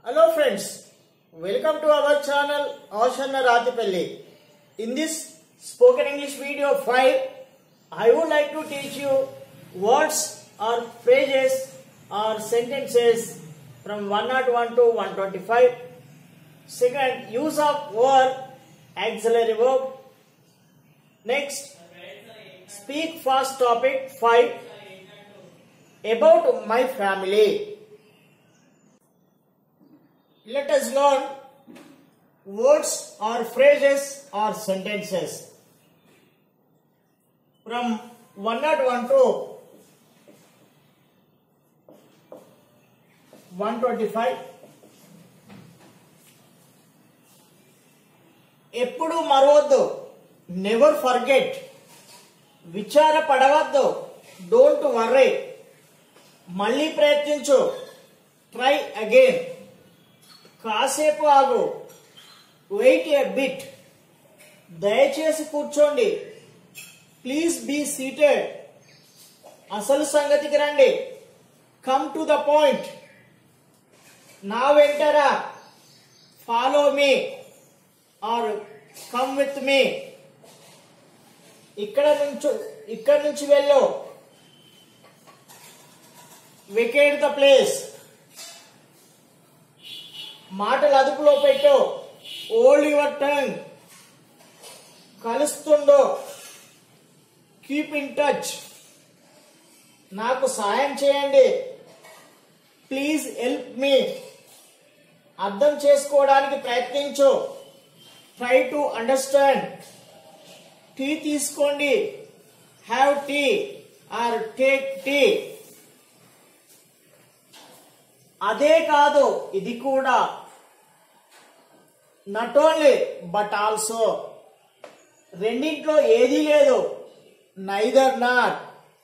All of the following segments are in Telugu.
Hello friends, welcome to our channel Ashanna Ratipelli. In this spoken English video 5, I would like to teach you words or phrases or sentences from 101 to 125. Second, use of verb, auxiliary verb. Next, speak fast topic 5, about my family. Let us learn words or phrases or sentences from 101 to 125. ఎప్పుడు మరవద్దు, నెవర్ ఫర్గెట్. విచారపడవద్దు, డోంట్ వర్రీ. మళ్ళీ ప్రయత్నించు, ట్రై అగైన్. కాసేపు ఆగు, వెయిట్ ఎ బిట్. దయచేసి కూర్చోండి, ప్లీజ్ బీ సీటెడ్. అసలు సంగతికి రండి, కమ్ టు ద పాయింట్. నా వెంటరా, follow me or come with me. ఇక్కడ నుంచి వెళ్ళు, వెకేట్ ద ప్లేస్. మాటలు అదుపులో పెట్టు, హోల్డ్ యువర్ టంగ్. కలుస్తుండో, కీప్ ఇన్ టచ్. నాకు సాయం చేయండి, ప్లీజ్ హెల్ప్ మీ. అర్థం చేసుకోవడానికి ప్రయత్నించు, ట్రై టు అండర్స్టాండ్. టీ తీసుకోండి, have tea or take tea. అదే కాదు, ఇది కూడా. Not only but also. రెండింట్లో ఏదీ లేదు, నైదర్ నాట్.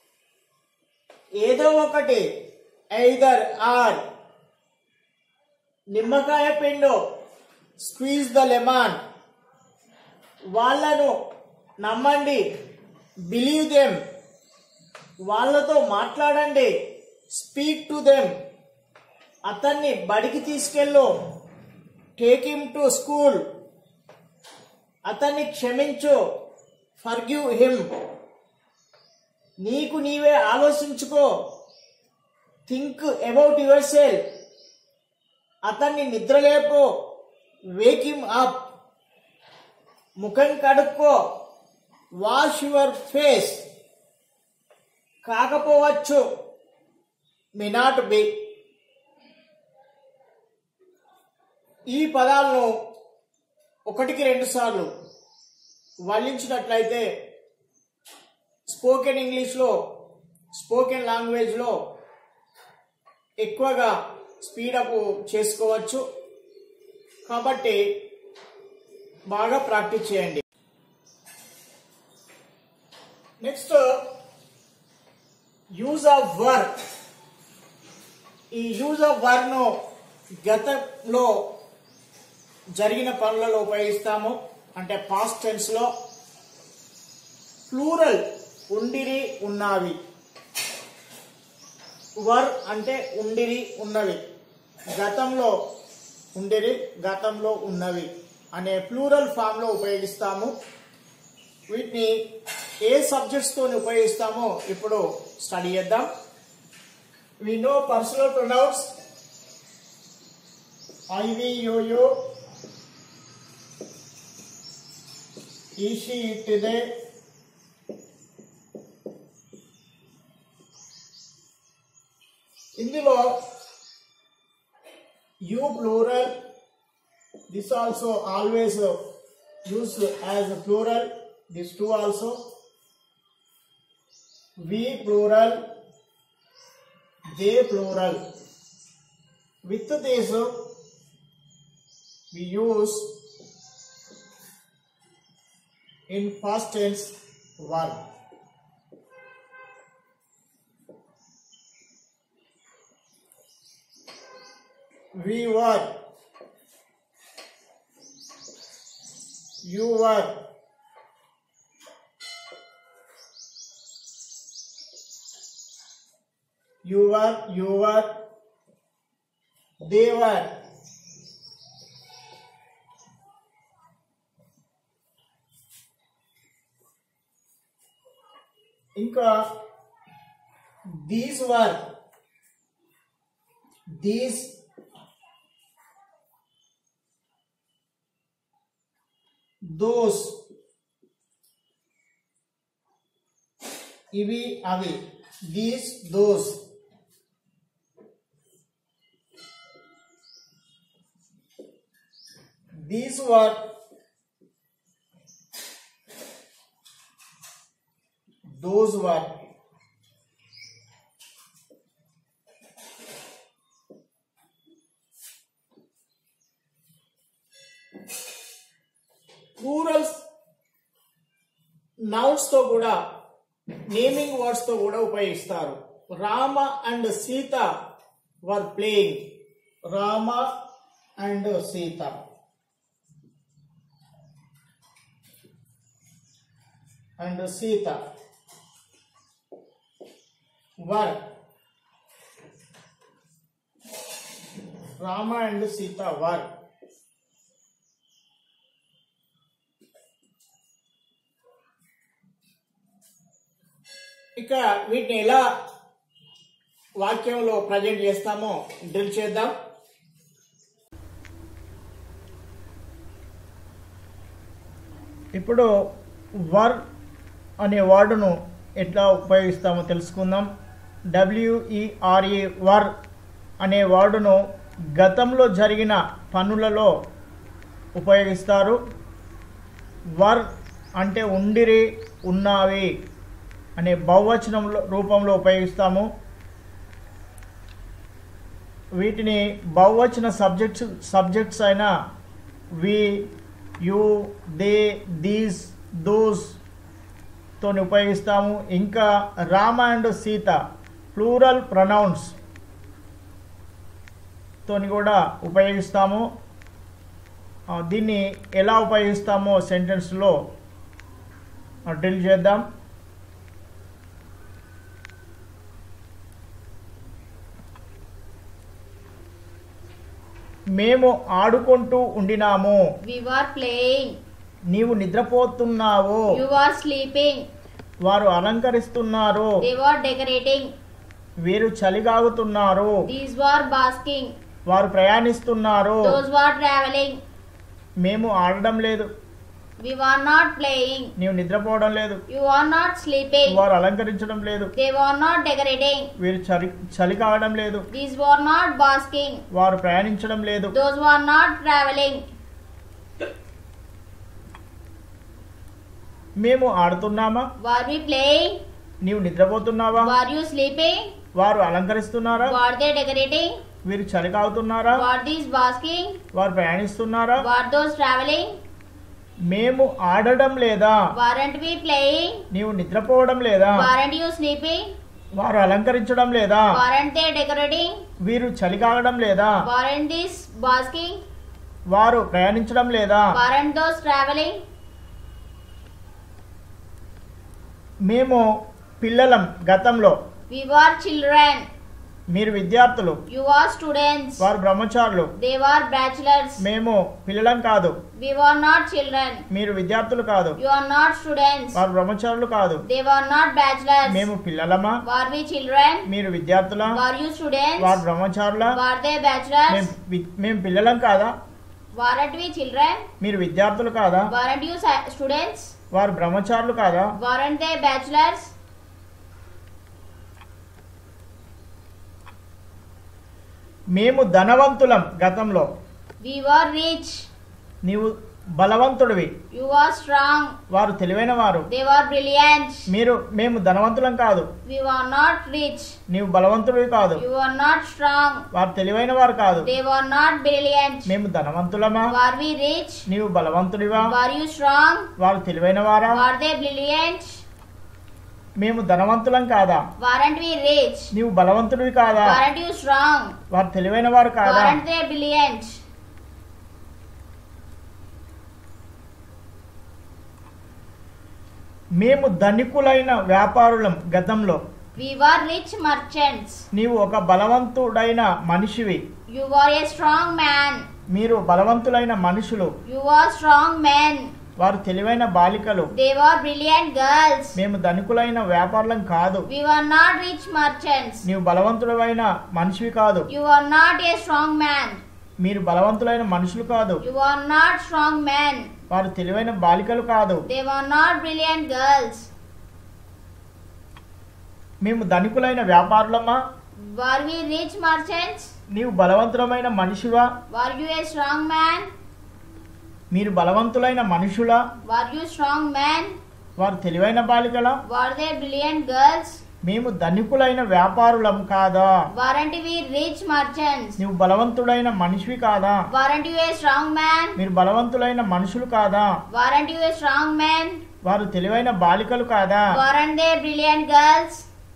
ఏదో ఒకటి, ఐదర్ ఆర్. నిమ్మకాయ పిండు, స్క్వీజ్ ద లెమన్. వాళ్ళను నమ్మండి, బిలీవ్ దెమ్. వాళ్ళతో మాట్లాడండి, స్పీక్ టు దెమ్. అతన్ని బడికి తీసుకెళ్ళు, టేక్ హిమ్ టు స్కూల్. అతన్ని క్షమించు, ఫర్గివ్ హిమ్. నీకు నీవే ఆలోచించుకో, థింక్ అబౌట్ యువర్ సెల్ఫ్. అతన్ని నిద్రలేపు, వేక్ హిమ్ అప్. ముఖం కడుక్కో, వాష్ యువర్ ఫేస్. కాకపోవచ్చు, మే నాట్ బి. ఈ పదాలను 1-2 సార్లు వల్లించినట్లయితే స్పోకెన్ ఇంగ్లీష్లో, స్పోకెన్ లాంగ్వేజ్లో ఎక్కువగా స్పీడప్ చేసుకోవచ్చు. కాబట్టి బాగా ప్రాక్టీస్ చేయండి. Next, use of verb. ఈ యూజ్ ఆఫ్ వర్బ్ ను గతంలో జరిగిన పనులలో ఉపయోగిస్తాము. అంటే పాస్ట్ టెన్స్ లో. ప్లూరల్, ఉండిరి, ఉన్నవి. వర్ అంటే ఉండిరి, ఉన్నవి. గతంలో ఉండిరి, గతంలో ఉన్నవి అనే ప్లూరల్ ఫామ్ లో ఉపయోగిస్తాము. వీటిని ఏ సబ్జెక్ట్స్ తో ఉపయోగిస్తామో ఇప్పుడు స్టడీ చేద్దాం. We know personal pronouns. I, we, you, he, she, it, they. ఇందులో you plural, this also always used as a plural, this two also. We plural, they plural. With this we use in past tense verb. We were, you were, you were, they were, ఇంకా these were, these, those, ఇవి అవి, these, those. These were, those were. Plurals nouns తో కూడా నేమింగ్ వర్డ్స్ తో కూడా ఉపయోగిస్తారు. Rama and Sita were playing. Rama and Sita. And Sita were. Rama and Sita were. ఇక వీటిని ఎలా వాక్యంలో ప్రజెంట్ చేస్తామో డ్రిల్ చేద్దాం. ఇప్పుడు వర్ అనే వర్డ్ను ఎట్లా ఉపయోగిస్తామో తెలుసుకుందాం. WERE వర్ అనే వర్డ్ను గతంలో జరిగిన పనులలో ఉపయోగిస్తారు. వర్ అంటే ఉండిరి, ఉన్నావి అనే బహువచనం రూపంలో ఉపయోగిస్తాము. వీటిని బహువచన సబ్జెక్ట్స్ అయిన we, you, they, these, those తోని ఉపయోగిస్తాము. ఇంకా Rama and Sita plural pronouns తోని కూడా ఉపయోగిస్తాము. దీన్ని ఎలా ఉపయోగిస్తామో సెంటెన్స్లో డ్రిల్ చేద్దాం. మేము ఆడుకుంటూ ఉండినాము. We were playing. నీవు నిద్రపోతున్నావు. You were sleeping. వారు అలంకరిస్తున్నారు. They were decorating. వీరు చలిగాగుతున్నారు. These were basking. వారు ప్రయాణిస్తున్నారు. Those were traveling. మేము ఆడడం లేదు. We were not playing. నీవు నిద్రపోవడం లేదు. You were not sleeping. వారు అలంకరించడం లేదు. They were not decorating. వీరు చలి కాగడం లేదు. These were not basking. వారు ప్రయాణించడం లేదు. Those were not traveling. మేము ఆడుతున్నామా? Were we playing? నీవు నిద్రపోతున్నావా? Were you sleeping? వారు అలంకరిస్తున్నారా? Were they decorating? వీరు చలి కాగుతున్నారా? Were these basking? వారు ప్రయాణిస్తున్నారా? Were those traveling? మేము ఆడడం లేదా? Weren't we playing? నీవు నిద్రపోవడం లేదా? Weren't you sleeping? వారు అలంకరించడం లేదా? Weren't they decorating? వీరు చలి కాగడం లేదా? Weren't these basking? వారు ప్రయాణించడం లేదా? Weren't those traveling? మేము పిల్లలం గతంలో. We were children. మీరు విద్యార్థులు. You were students. వారు బ్రహ్మచారులు. They were bachelors. మేము పిల్లలం కాదు. We were not children. మీరు విద్యార్థులు కాదు. You are not students. వారు బ్రహ్మచారులు కాదు. They were not bachelors. మేము పిల్లలమా? Were we children? మీరు విద్యార్థులా? Were you students? వారు బ్రహ్మచారులా? Were they bachelors? మేము పిల్లలం కాదా? Weren't we children? మీరు విద్యార్థులు కాదా? Weren't you students? వారు బ్రహ్మచారులు కాదా? Weren't they bachelors? మేము ధనవంతులం గతంలో. We were rich. నీవు బలవంతుడివి. You were strong. వారు తెలివైన వారు. They were brilliant. మేము ధనవంతులం కాదు. We were not rich. నీవు బలవంతుడివి కాదు. You were not strong. వారు తెలివైన వారు కాదు. They were not brilliant. మేము ధనవంతులమా? Were we rich? నీవు బలవంతుడివా? Were you strong? వారు తెలివైన వారా? Were they brilliant? మేము ధనవంతులం కాదా? Weren't we rich? నీవు బలవంతుడివి కాదా? Weren't you strong? వారు తెలివైన వారు కాదా? Weren't they brilliant? మేము ధనికులైన వ్యాపారులం గతంలో. We were rich merchants. నీవు ఒక బలవంతుడైన మనిషివి. You were a strong man. మీరు బలవంతులైన మనుషులు. You were strong men. వారు తెలివైన బాలికలు. They were brilliant girls. మేము ధనికులైన వ్యాపారులం కాదు. We were not rich merchants. నీవు బలవంతుడైన మనిషివి కాదు. You are not a strong man. మీరు బలవంతులైన మనుషులు కాదు. You are not strong men. వారు తెలివైన బాలికలు కాదు. They were not brilliant girls. మేము ధనికులైన వ్యాపారులమా? Were we rich merchants? నీవు బలవంతులమైన మనిషివా? Were you a strong man? మీరు బలవంతులైన మనుషులా? Were you strong men? వారు తెలివైన బాలికలా? Were they brilliant girls? మేము ధనికులైన వ్యాపారులం కాదా? Weren't we rich merchants? నీవు బలవంతుడైన మనిషివి కాదా? Weren't you a strong man? మీరు బలవంతులైన మనుషులు కాదా? Weren't you a strong man? వారు తెలివైన బాలికలు కాదా? Weren't they brilliant girls?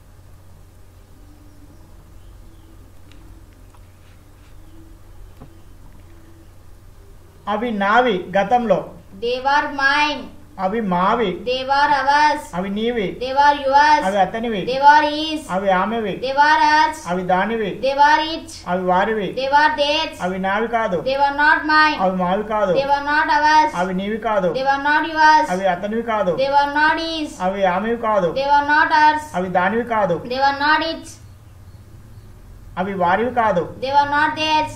అవి నావి గతంలో. They were mine. అవి మావి. They were ours. అవి నీవి. They were yours. అవి అతనివి. They were his. అవి ఆమెవి. They were ours. అవి దానివి. They were its. అవి వారివి. They were theirs. అవి నావి కాదు. They were not mine. అవి మావి కాదు. They were not ours. అవి నీవి కాదు. They were not yours. అవి అతనివి కాదు. They were not his. అవి ఆమెవి కాదు. They were not ours. అవి దానివి కాదు. They were not its. అవి వారివి కాదు. They were not theirs.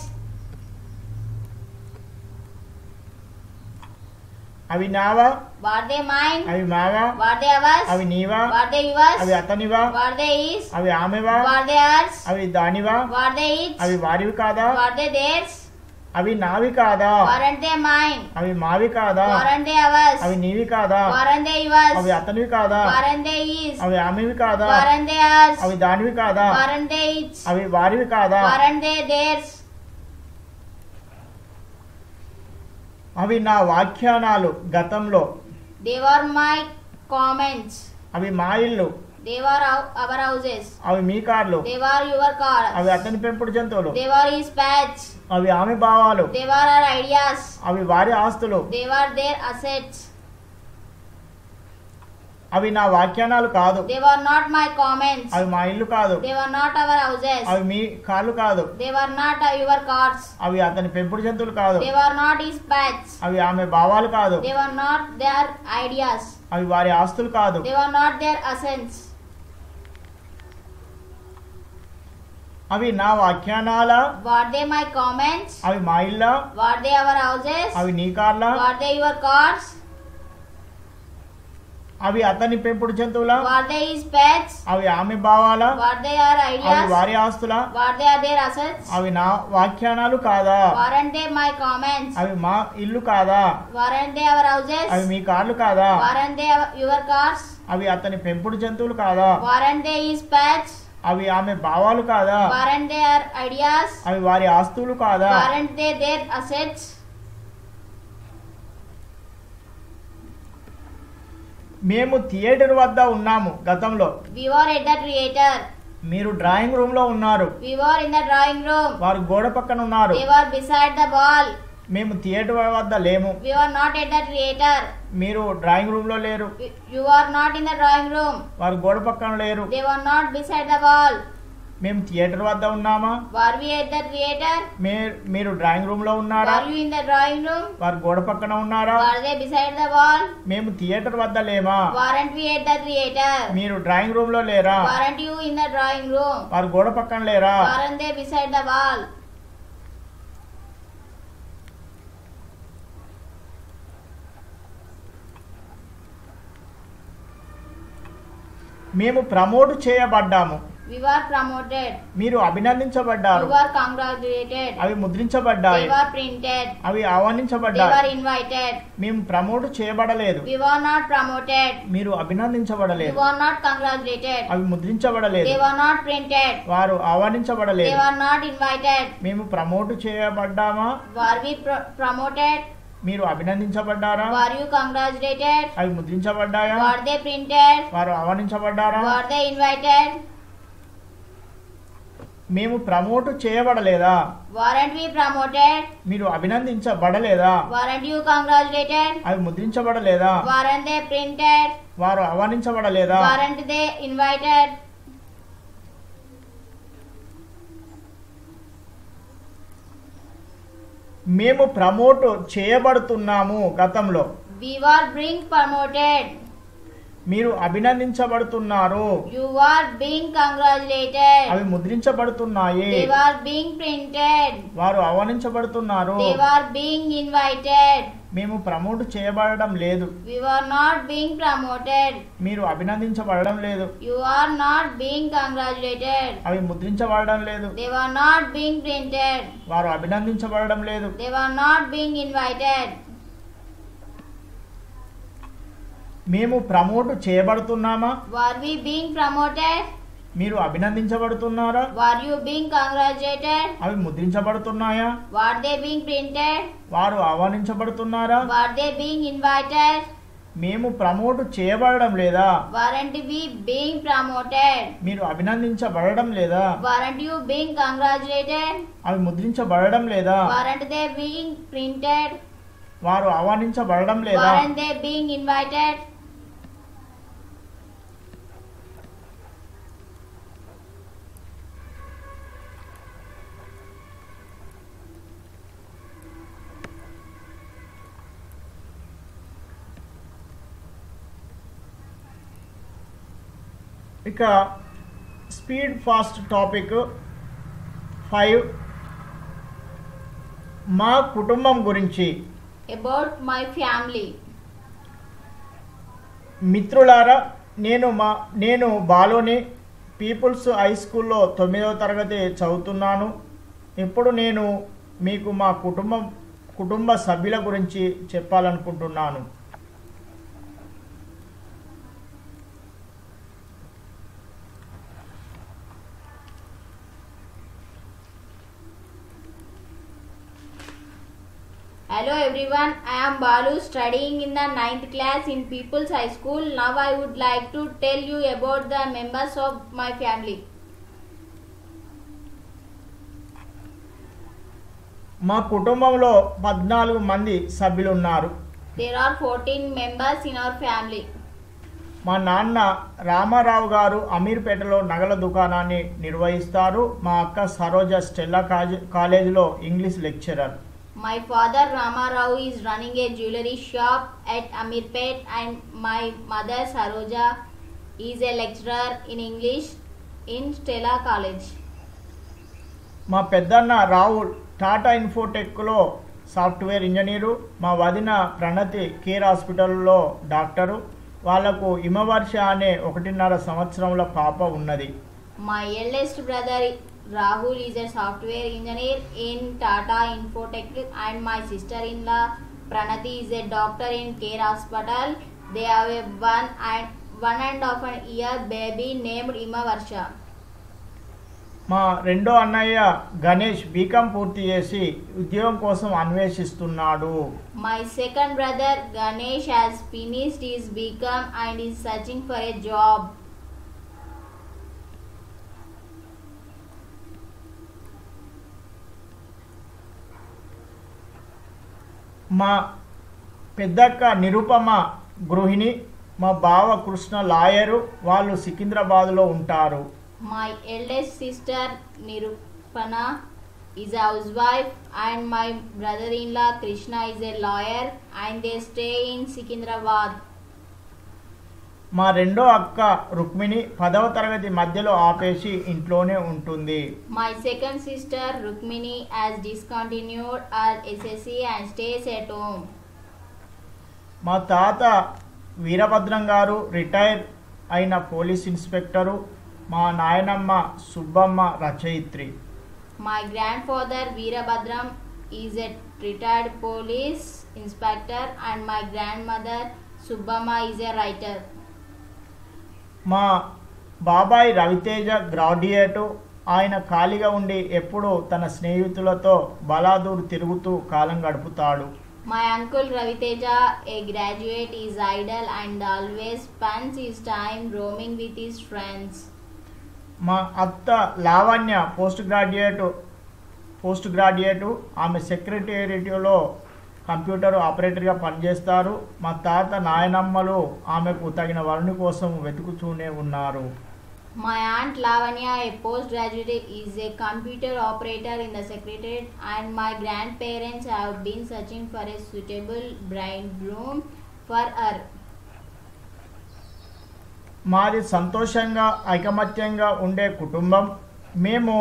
అవి నావా? Were they mine? అవి మావా? Were they ours? అవి నీవా? Were they yours? అవి అతనివా? Were they his? అవి ఆమెవా? Were they ours? అవి దానివా? Were they its? అవి వారివి కాదా? Were they theirs? అవి నావి కాదా? Weren't they mine? అవి మావి కాదా? Weren't they ours? అవి నీవి కాదా? Weren't they yours? అవి అతనివి కాదా? Weren't they his? అవి ఆమెవి కాదా? Weren't they ours? అవి దానివి కాదా? Weren't they its? అవి వారివి కాదా? Weren't they theirs? అవి నా వ్యాఖ్యానాలు గతంలో. They were my comments. అవి మా ఇల్లు. They were our houses. అవి మీ కార్లు. They were your cars. అవి అతని పెంపుడు జంతువులు. They were his pets. అవి ఆమె భావాలు. They were our ideas. అవి వారి ఆస్తులు. They were their assets. అవి నా వ్యాఖ్యానాలు కాదు. They were not my comments. అవి మా ఇల్లు కాదు. They were not our houses. అవి మీ కార్లు కాదు. They were not your cars. అవి అతని పెంపుడు జంతువులు కాదు. They were not his pets. అవి ఆమె భావాలు కాదు. They were not their ideas. అవి వారి ఆస్తులు కాదు. They were not their assets. అవి నా వ్యాఖ్యానాల. Were they my comments? అవి మా ఇల్లా? Were they our houses? అవి నీ కార్లా? Were they your cars? అవి అతని పెంపుడు జంతువులా? Were they his pets? అవి ఆమె భావాలా? Were they our అవి ideas? వారి ఆస్తులా? Were they their assets? అవి నా వ్యాఖ్యానాలు కాదా? Weren't they my comments? అవి మా ఇల్లు కాదా? Weren't they our houses? అవి మీ కార్లు కాదా? Weren't they your cars? అవి అతని పెంపుడు జంతువులు కాదా? Weren't they his pets? అవి ఆమె భావాలు కాదా? Weren't they our ideas? అవి వారి ఆస్తులు కాదా? Weren't they their assets? మేము థియేటర్ వద్ద ఉన్నాము గతంలో. We were at the theater. మీరు డ్రాయింగ్ రూమ్ లో ఉన్నారు. We were in the drawing room. వారు గోడ పక్కన ఉన్నారు. They were beside the wall. మేము థియేటర్ వద్ద లేము. We were not at the theater. మీరు డ్రాయింగ్ rూమ్ లో లేరు. You were not in the drawing room. వారు గోడ పక్కన లేరు. They were not beside the wall. మేము థియేటర్ వద్ద ఉన్నామా? Were we at the theater? మీరు డ్రాయింగ్ రూమ్ లో ఉన్నారా? Were you in the drawing room? వారు గోడ పక్కన ఉన్నారా? Were they beside the wall? మేము థియేటర్ వద్ద లేమా? Weren't we at the theater? మీరు డ్రాయింగ్ రూమ్ లో లేరా? Weren't you in the drawing room? వారు గోడ పక్కన లేరా? Weren't they beside the wall? మేము ప్రమోట్ చేయబడ్డాము. We were promoted. మీరు అభినందించబడ్డారు. You were congratulated. అవి ముద్రించబడ్డాయి. They were printed. అవి They ఆహ్వానించబడ్డాయి. were invited. మేము ప్రమోట్ చేయబడలేదు. We were not promoted. మీరు We అభినందించబడలేదు. were not congratulated. అవి ముద్రించబడలేదు. They were not printed. వారు They ఆహ్వానించబడలేదు. were not invited. మేము ప్రమోట్ చేయబడ్డామా? Were we promoted? మీరు అభినందించబడ్డారా? Were you congratulated? అవి ముద్రించబడ్డాయా? Were they printed? వారు ఆహ్వానించబడ్డారా? Were they invited? మేము ప్రమోట్ చేయబడలేదా? Weren't we promoted? మీరు అభినందించబడలేదా? Weren't you congratulated? అవి ముద్రించబడలేదా? Weren't they printed? వారు ఆహ్వానించబడలేదా? Weren't they invited? మేము ప్రమోట్ చేయబడుతున్నాము గతంలో. We were being promoted. మీరు అభినందించబడుతున్నారు. You are being congratulated. అవి ముద్రించబడుతున్నాయి. They were being printed. వారు ఆహ్వానించబడుతున్నారు. They were being invited. మేము ప్రమోట్ చేయబడడం లేదు. We were not being promoted. మీరు అభినందించబడడం లేదు. You are not being congratulated. అవి ముద్రించబడడం లేదు. They were not being printed. వారు అభినందించబడడం లేదు. They were not being invited. మేము ప్రమోట్ చేయబడుతున్నామా? Were we being promoted? మీరు అభినందించబడుతున్నారా? Were you being congratulated? అవి ముద్రించబడుతున్నాయా? Were they being printed? వారు ఆహ్వానించబడుతున్నారా? Were they being invited? మేము ప్రమోట్ చేయబడడం లేదా? Weren't we being promoted? మీరు అభినందించబడడం లేదా? Weren't you being congratulated? అవి ముద్రించబడడం లేదా? Weren't they being printed? వారు ఆహ్వానించబడడం లేదా? Weren't they being invited? ఇక స్పీడ్ ఫాస్ట్ టాపిక్ 5 మా కుటుంబం గురించి. About my family. మిత్రులారా, నేను బాలోని పీపుల్స్ హై స్కూల్లో 9వ తరగతి చదువుతున్నాను. ఇప్పుడు నేను మీకు మా కుటుంబ సభ్యుల గురించి చెప్పాలనుకుంటున్నాను. Hello everyone, I am Balu studying in the 9th class in People's High School. Now I would like to tell you about the members of my family. మా కుటుంబంలో 14 మంది సభ్యులు ఉన్నారు. There are 14 members in our family. మా నాన్న రామారావు గారు అమీర్పేటలో నగల దుకాణాన్ని నిర్వహిస్తారు. మా అక్క సరోజ స్టెల్లా కాలేజీలో English lecturer. My father Ramarao is running a jewelry shop at Amirpet and my mother Saroja is a lecturer in English in Stella College. మా పెద్దన్న రాహుల్ టాటా ఇన్ఫోటెక్లో సాఫ్ట్వేర్ ఇంజనీరు. మా వదిన ప్రణతి కేర్ హాస్పిటల్లో డాక్టరు. వాళ్లకు హిమవర్ష అనే 1.5 సంవత్సరముల పాప ఉన్నది. My eldest brother Rahul is a software engineer in Tata Infotech and my sister-in-law Pranati is a doctor in Care Hospital. They have a 1.5 year baby named Ima Varsha. మా రెండో అన్నయ్య గణేష్ బీకాం పూర్తి చేసి ఉద్యోగం కోసం అన్వేషిస్తున్నాడు. My second brother Ganesh has finished his BCom and is searching for a job. మా పెద్దక్క నిరుపమ గృహిణి. మా బావ కృష్ణ లాయరు. వాళ్ళు సికింద్రాబాద్లో ఉంటారు. My eldest sister Nirupana is a housewife and my brother-in-law Krishna is a lawyer and they stay in Secunderabad. మా రెండో అక్క రుక్మిణి 10వ తరగతి మధ్యలో ఆపేసి ఇంట్లోనే ఉంటుంది. My second sister Rukmini has discontinued her SSC and stays at home. మా తాత వీరభద్రం గారు రిటైర్ అయిన పోలీస్ ఇన్స్పెక్టరు. మా నాయనమ్మ సుబ్బమ్మ రచయిత్రి. My grandfather Veerabhadram is a retired police inspector and my grandmother Subbamma is a writer. మా బాబాయ్ రవితేజ గ్రాడ్యుయేటు. ఆయన ఖాళీగా ఉండి ఎప్పుడూ తన స్నేహితులతో బలాదూర్ తిరుగుతూ కాలం గడుపుతాడు. My uncle Raviteja, a graduate, is idle and always spends his time roaming with his friends. మా అత్త లావణ్య పోస్ట్ గ్రాడ్యుయేటు. ఆమె సెక్రటేరియట్లో కంప్యూటర్ ఆపరేటర్గా పనిచేస్తారు. మా తాత నాయనమ్మలు ఆమెకు తగిన వరుని కోసం వెతుకుతూనే ఉన్నారు. My aunt Lavanya, a postgraduate, is a computer operator in the secretariat and my grandparents have been searching for a suitable bridegroom for her. మాది సంతోషంగా ఐకమత్యంగా ఉండే కుటుంబం. మేము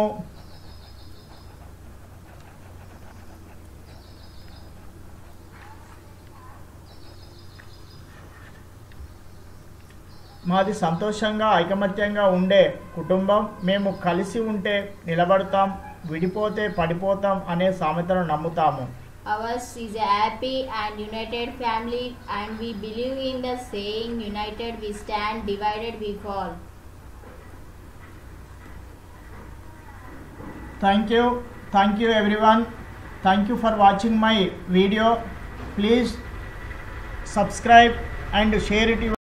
మాది సంతోషంగా ఐకమత్యంగా ఉండే కుటుంబం. మేము కలిసి ఉంటే నిలబడతాం, విడిపోతే పడిపోతాం అనే సామెతను నమ్ముతాము. Ours is a happy and united family, and we believe in the saying, united we stand, divided we fall. Thank you everyone. Thank you for watching my video. Please subscribe and share it.